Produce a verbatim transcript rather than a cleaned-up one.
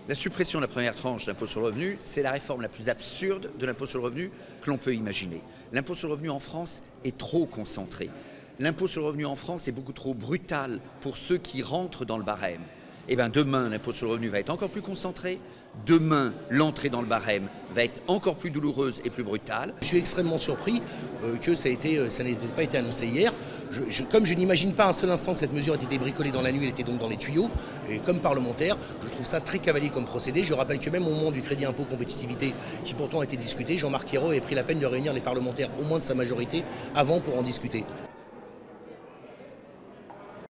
La suppression de la première tranche d'impôt sur le revenu, c'est la réforme la plus absurde de l'impôt sur le revenu que l'on peut imaginer. L'impôt sur le revenu en France est trop concentré. L'impôt sur le revenu en France est beaucoup trop brutal pour ceux qui rentrent dans le barème. Et bien demain, l'impôt sur le revenu va être encore plus concentré. Demain, l'entrée dans le barème va être encore plus douloureuse et plus brutale. Je suis extrêmement surpris euh, que ça, a été, ça n'ait pas été annoncé hier. Je, je, comme je n'imagine pas un seul instant que cette mesure ait été bricolée dans la nuit, elle était donc dans les tuyaux. Et comme parlementaire, je trouve ça très cavalier comme procédé. Je rappelle que même au moment du crédit impôt compétitivité, qui pourtant a été discuté, Jean-Marc Ayrault avait pris la peine de réunir les parlementaires, au moins de sa majorité, avant pour en discuter.